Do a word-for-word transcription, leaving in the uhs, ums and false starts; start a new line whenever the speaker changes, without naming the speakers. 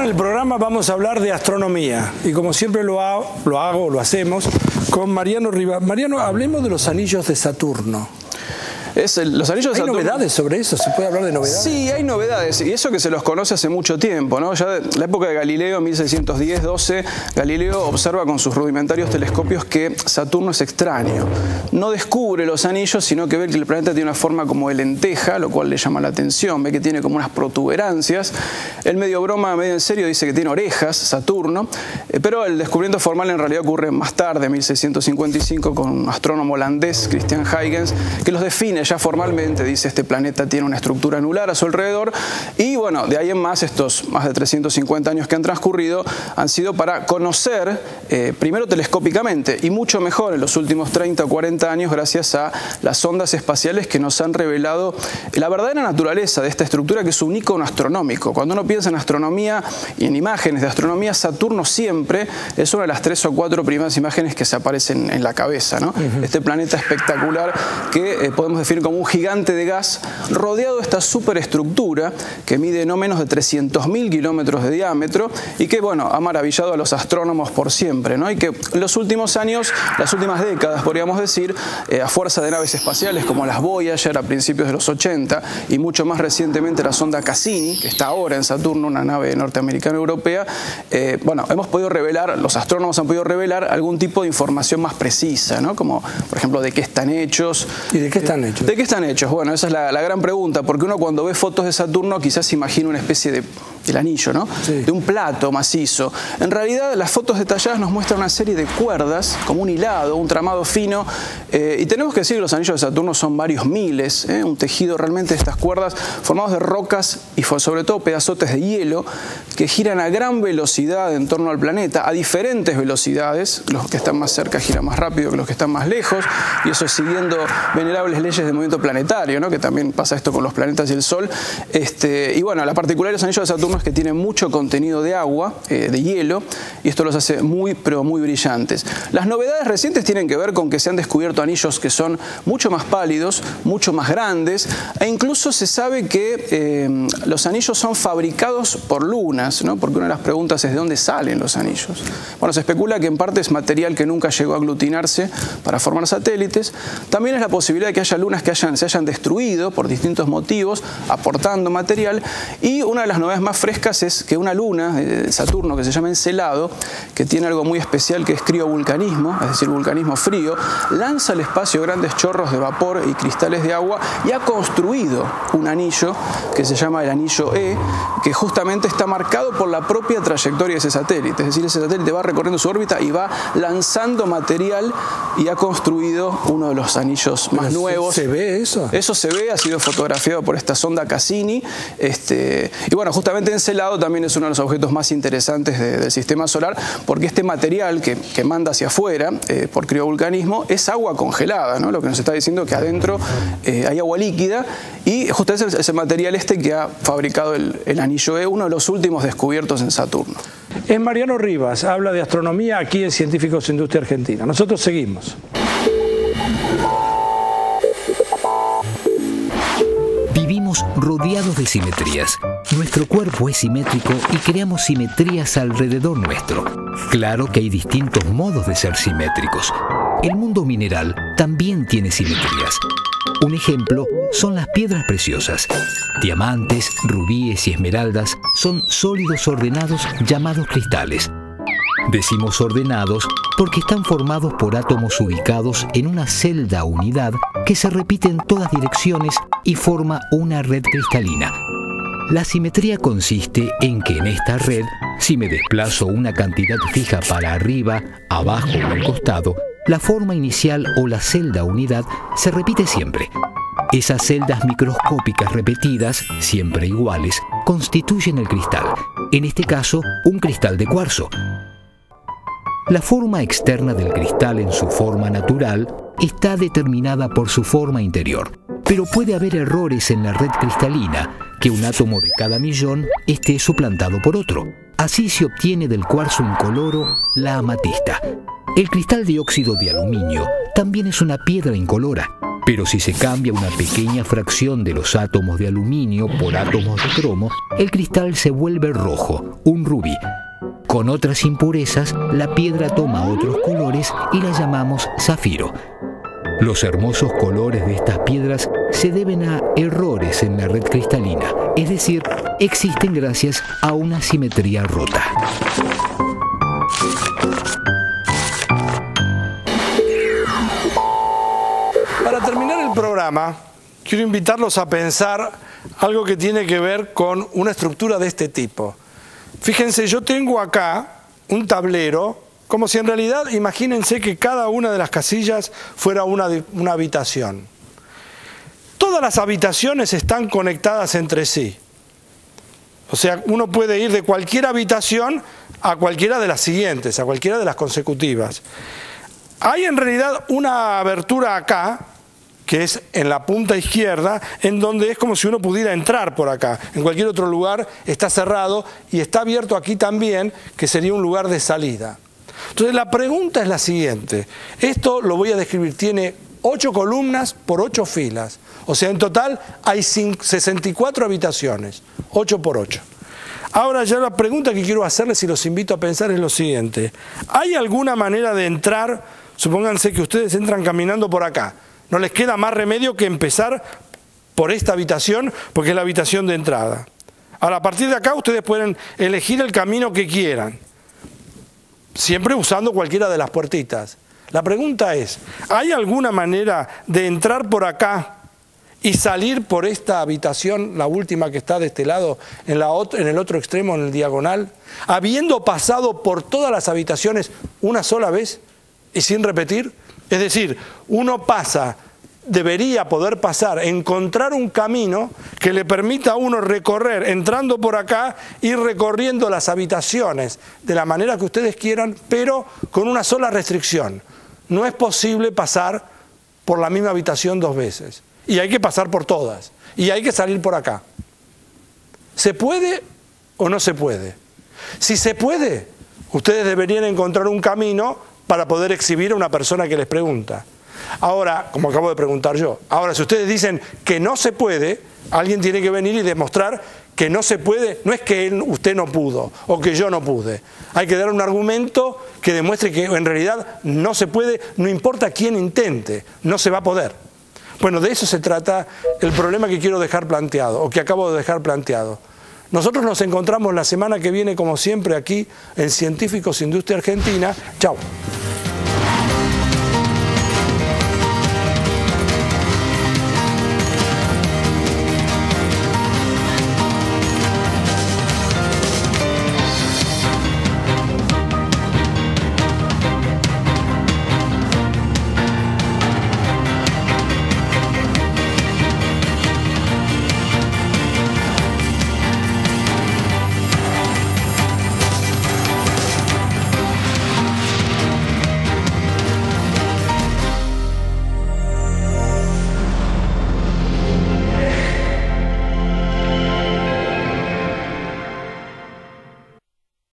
del programa vamos a hablar de astronomía y como siempre lo hago, lo hago, lo hacemos con Mariano Rivas. Mariano, hablemos de los anillos de Saturno.
Es el, los anillos de
¿Hay
Saturno.
novedades sobre eso? ¿Se puede hablar de novedades?
Sí, hay novedades, y eso que se los conoce hace mucho tiempo, ¿no? Ya de la época de Galileo, mil seiscientos diez doce, Galileo observa con sus rudimentarios telescopios que Saturno es extraño. No descubre los anillos, sino que ve que el planeta tiene una forma como de lenteja, lo cual le llama la atención, ve que tiene como unas protuberancias. Él medio broma, medio en serio, dice que tiene orejas, Saturno, eh, pero el descubrimiento formal en realidad ocurre más tarde, en mil seiscientos cincuenta y cinco, con un astrónomo holandés, Christian Huygens, que los define ya formalmente, dice este planeta tiene una estructura anular a su alrededor, y bueno, de ahí en más, estos más de trescientos cincuenta años que han transcurrido han sido para conocer, eh, primero telescópicamente y mucho mejor en los últimos treinta o cuarenta años gracias a las ondas espaciales que nos han revelado la verdadera naturaleza de esta estructura, que es un icono astronómico. Cuando uno piensa en astronomía y en imágenes de astronomía, Saturno siempre es una de las tres o cuatro primeras imágenes que se aparecen en la cabeza, ¿no? Uh-huh. Este planeta espectacular que eh, podemos definir como un gigante de gas rodeado de esta superestructura que mide no menos de trescientos mil kilómetros de diámetro y que, bueno, ha maravillado a los astrónomos por siempre, ¿no? Y que en los últimos años, las últimas décadas, podríamos decir, eh, a fuerza de naves espaciales como las Voyager a principios de los ochenta y mucho más recientemente la sonda Cassini, que está ahora en Saturno, una nave norteamericana-europea, eh, bueno, hemos podido revelar, los astrónomos han podido revelar algún tipo de información más precisa, ¿no? Como, por ejemplo, de qué están hechos.
¿Y de qué están hechos?
¿De qué están hechos? Bueno, esa es la, la gran pregunta, porque uno cuando ve fotos de Saturno quizás imagina una especie de del anillo, ¿no? Sí. De un plato macizo. En realidad las fotos detalladas nos muestran una serie de cuerdas, como un hilado, un tramado fino, eh, y tenemos que decir que los anillos de Saturno son varios miles, ¿eh? Un tejido realmente de estas cuerdas formados de rocas y sobre todo pedazotes de hielo que giran a gran velocidad en torno al planeta, a diferentes velocidades. Los que están más cerca giran más rápido que los que están más lejos, y eso es siguiendo venerables leyes del movimiento planetario, ¿no? Que también pasa esto con los planetas y el Sol. Este, y bueno, la particularidad de los anillos de Saturno es que tienen mucho contenido de agua, eh, de hielo, y esto los hace muy, pero muy brillantes. Las novedades recientes tienen que ver con que se han descubierto anillos que son mucho más pálidos, mucho más grandes, e incluso se sabe que eh, los anillos son fabricados por lunas, ¿no? Porque una de las preguntas es ¿de dónde salen los anillos? Bueno, se especula que en parte es material que nunca llegó a aglutinarse para formar satélites. También es la posibilidad de que haya lunas que hayan, se hayan destruido por distintos motivos, aportando material, y una de las novedades más frescas es que una luna de Saturno que se llama Encelado, que tiene algo muy especial que es criovulcanismo, es decir, vulcanismo frío, lanza al espacio grandes chorros de vapor y cristales de agua y ha construido un anillo que se llama el anillo E, que justamente está marcado por la propia trayectoria de ese satélite, es decir, ese satélite va recorriendo su órbita y va lanzando material y ha construido uno de los anillos más
Pero
nuevos.
¿Se ve eso?
Eso se ve, ha sido fotografiado por esta sonda Cassini, este, y bueno, justamente Encelado también es uno de los objetos más interesantes de, del sistema solar, porque este material que, que manda hacia afuera eh, por criovulcanismo es agua congelada, ¿no? Lo que nos está diciendo que adentro eh, hay agua líquida, y justamente es ese material este que ha fabricado el, el anillo E, uno de los últimos descubiertos en Saturno.
Es Mariano Rivas, habla de astronomía aquí en Científicos de Industria Argentina. Nosotros seguimos.
Vivimos rodeados de simetrías. Nuestro cuerpo es simétrico y creamos simetrías alrededor nuestro. Claro que hay distintos modos de ser simétricos. El mundo mineral también tiene simetrías. Un ejemplo son las piedras preciosas. Diamantes, rubíes y esmeraldas son sólidos ordenados llamados cristales. Decimos ordenados porque están formados por átomos ubicados en una celda unidad que se repite en todas direcciones y forma una red cristalina. La simetría consiste en que en esta red, si me desplazo una cantidad fija para arriba, abajo o al costado, la forma inicial o la celda unidad se repite siempre. Esas celdas microscópicas repetidas, siempre iguales, constituyen el cristal, en este caso un cristal de cuarzo. La forma externa del cristal en su forma natural está determinada por su forma interior, pero puede haber errores en la red cristalina, que un átomo de cada millón esté suplantado por otro. Así se obtiene del cuarzo incoloro la amatista. El cristal de óxido de aluminio también es una piedra incolora. Pero si se cambia una pequeña fracción de los átomos de aluminio por átomos de cromo, el cristal se vuelve rojo, un rubí. Con otras impurezas, la piedra toma otros colores y la llamamos zafiro. Los hermosos colores de estas piedras se deben a errores en la red cristalina, es decir, existen gracias a una simetría rota.
Para terminar el programa, quiero invitarlos a pensar algo que tiene que ver con una estructura de este tipo. Fíjense, yo tengo acá un tablero, como si en realidad, imagínense que cada una de las casillas fuera una, una habitación. Todas las habitaciones están conectadas entre sí. O sea, uno puede ir de cualquier habitación a cualquiera de las siguientes, a cualquiera de las consecutivas. Hay en realidad una abertura acá, que es en la punta izquierda, en donde es como si uno pudiera entrar por acá. En cualquier otro lugar está cerrado y está abierto aquí también, que sería un lugar de salida. Entonces la pregunta es la siguiente. Esto lo voy a describir. Tiene ocho columnas por ocho filas. O sea, en total hay sesenta y cuatro habitaciones. ocho por ocho. Ahora ya la pregunta que quiero hacerles y los invito a pensar es lo siguiente. ¿Hay alguna manera de entrar? Supónganse que ustedes entran caminando por acá. No les queda más remedio que empezar por esta habitación, porque es la habitación de entrada. Ahora, a partir de acá ustedes pueden elegir el camino que quieran, siempre usando cualquiera de las puertitas. La pregunta es, ¿hay alguna manera de entrar por acá y salir por esta habitación, la última que está de este lado, en, la ot- en el otro extremo, en el diagonal, habiendo pasado por todas las habitaciones una sola vez y sin repetir? Es decir, uno pasa, debería poder pasar, encontrar un camino que le permita a uno recorrer, entrando por acá y recorriendo las habitaciones de la manera que ustedes quieran, pero con una sola restricción. No es posible pasar por la misma habitación dos veces. Y hay que pasar por todas. Y hay que salir por acá. ¿Se puede o no se puede? Si se puede, ustedes deberían encontrar un camino para poder exhibir a una persona que les pregunta. Ahora, como acabo de preguntar yo, ahora si ustedes dicen que no se puede, alguien tiene que venir y demostrar que no se puede. No es que él, usted no pudo o que yo no pude. Hay que dar un argumento que demuestre que en realidad no se puede, no importa quién intente, no se va a poder. Bueno, de eso se trata el problema que quiero dejar planteado, o que acabo de dejar planteado. Nosotros nos encontramos la semana que viene, como siempre, aquí en Científicos Industria Argentina. Chau.